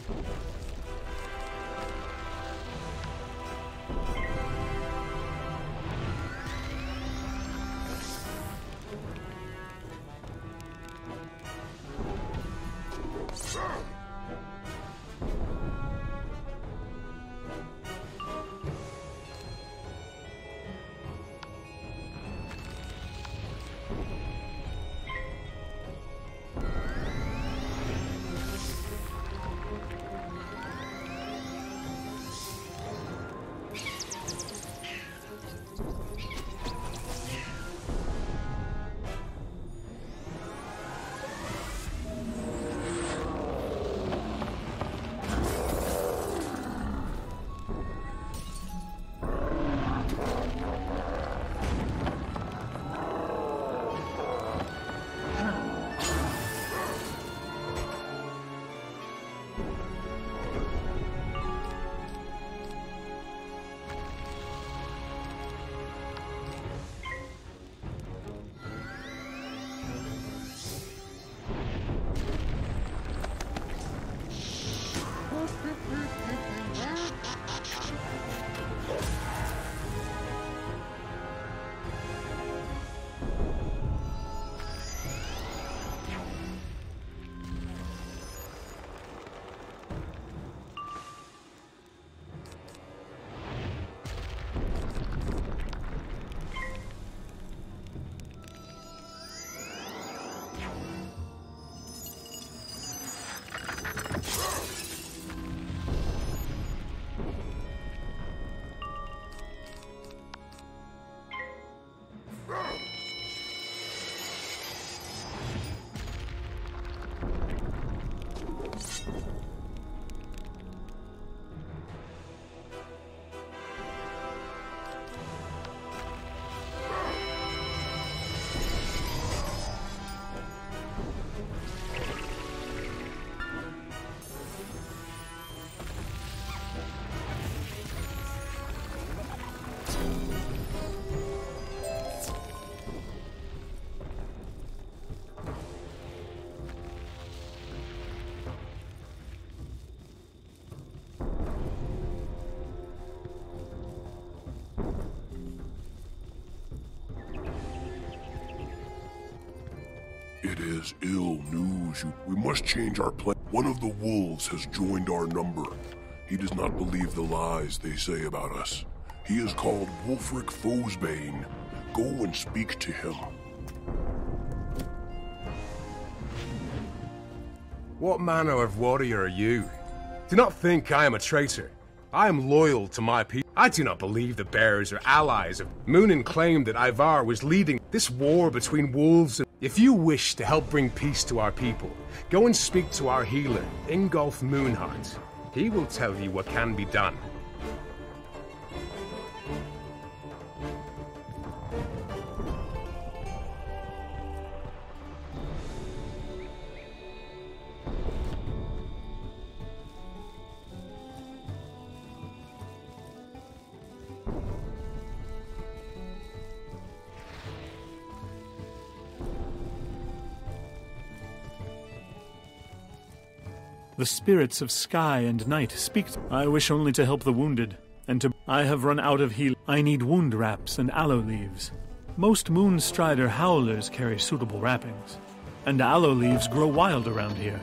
It is ill news. You, we must change our plan. One of the wolves has joined our number. He does not believe the lies they say about us. He is called Wulfric Fosbane. Go and speak to him. What manner of warrior are you? Do not think I am a traitor. I am loyal to my people. I do not believe the bearers are allies of Moonin claimed that Ivar was leading this war between wolves and... If you wish to help bring peace to our people, go and speak to our healer, Ingolf Moonheart. He will tell you what can be done. The spirits of sky and night speak. I wish only to help the wounded, and to... I have run out of heal. I need wound wraps and aloe leaves. Most Moonstrider howlers carry suitable wrappings, and aloe leaves grow wild around here.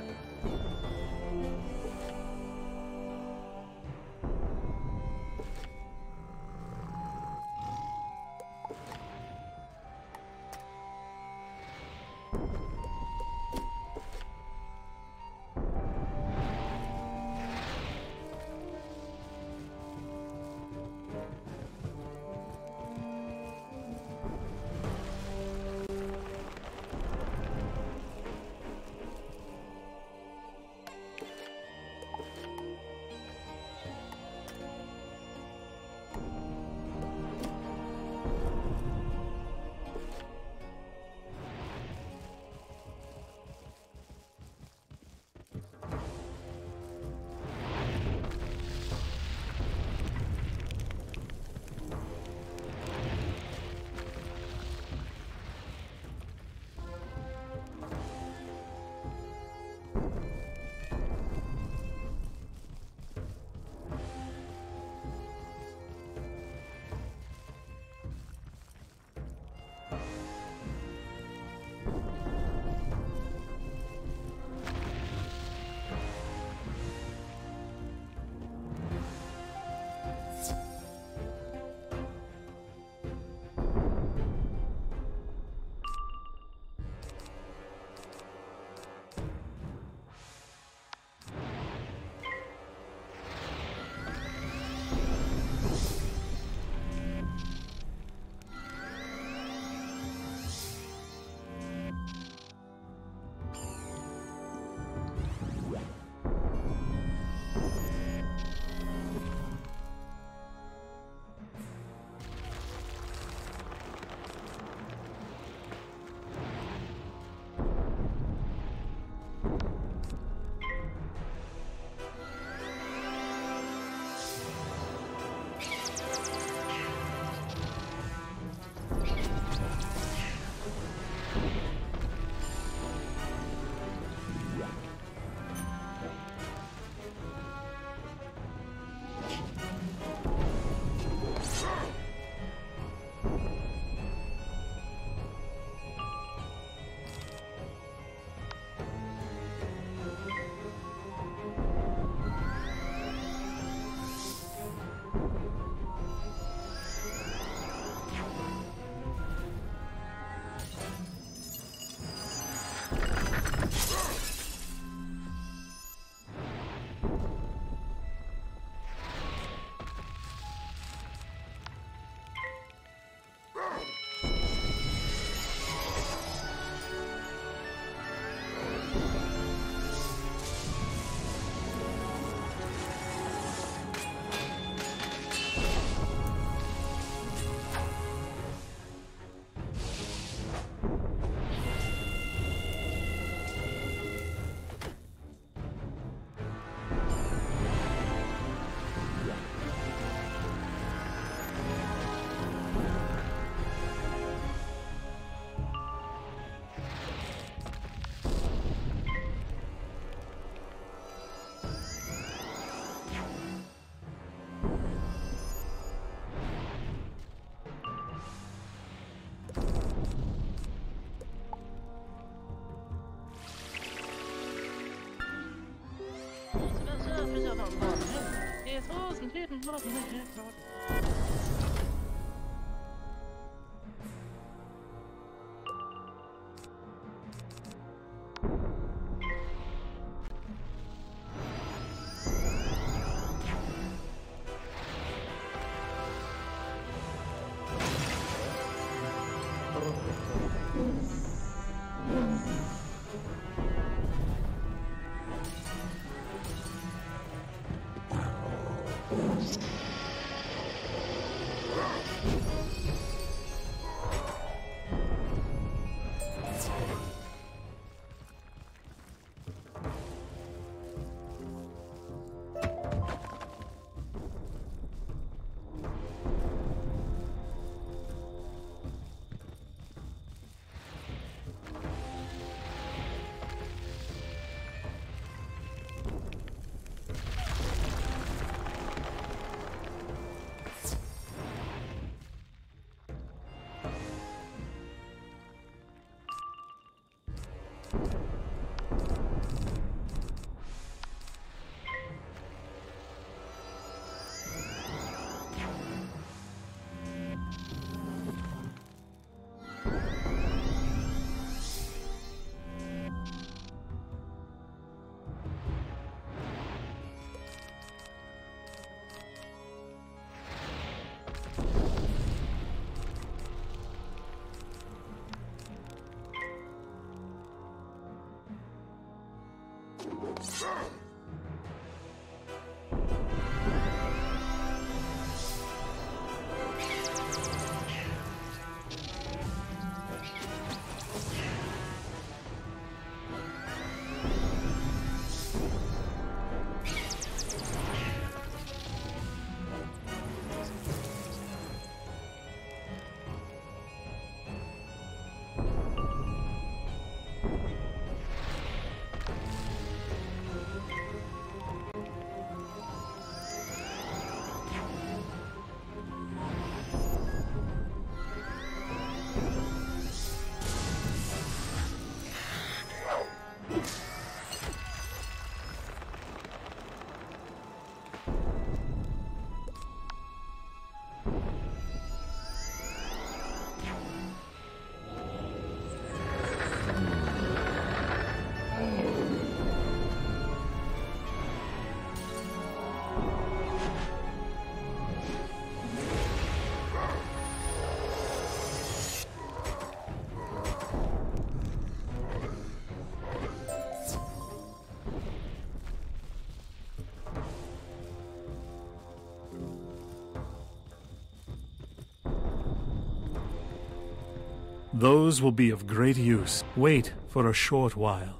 Those will be of great use. Wait for a short while.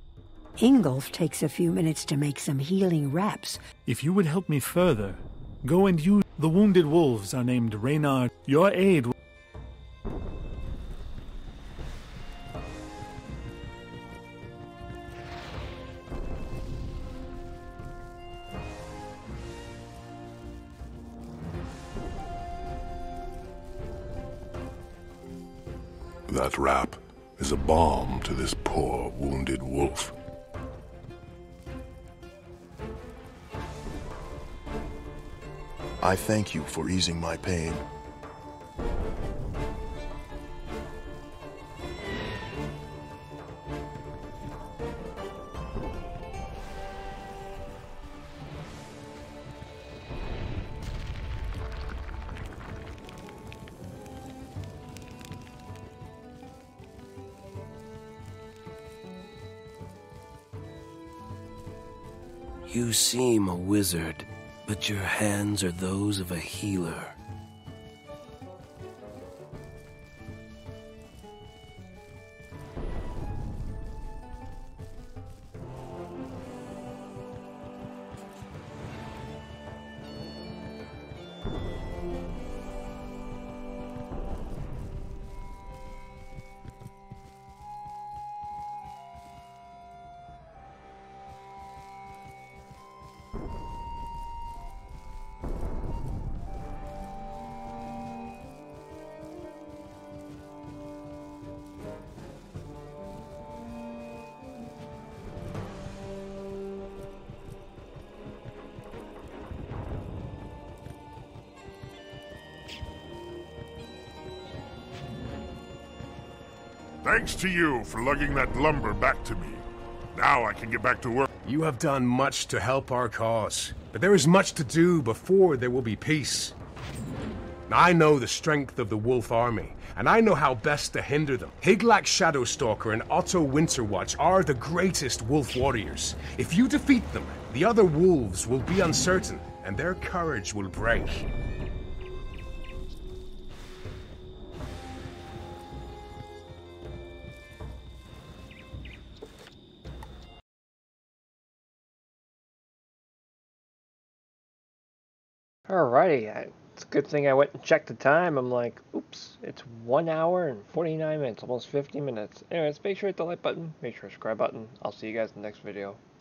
Ingolf takes a few minutes to make some healing wraps. If you would help me further, go and use... The wounded wolves are named Reynard. Your aid will... That wrap is a balm to this poor wounded wolf. I thank you for easing my pain. You seem a wizard, but your hands are those of a healer. Thanks to you for lugging that lumber back to me. Now I can get back to work. You have done much to help our cause, but there is much to do before there will be peace. I know the strength of the Wolf Army, and I know how best to hinder them. Higlak Shadowstalker and Otto Winterwatch are the greatest wolf warriors. If you defeat them, the other wolves will be uncertain, and their courage will break. Alrighty, I, it's a good thing I went and checked the time. I'm like, oops, it's one hour and forty-nine minutes, almost fifty minutes. Anyways, make sure to hit the like button, make sure to subscribe button. I'll see you guys in the next video.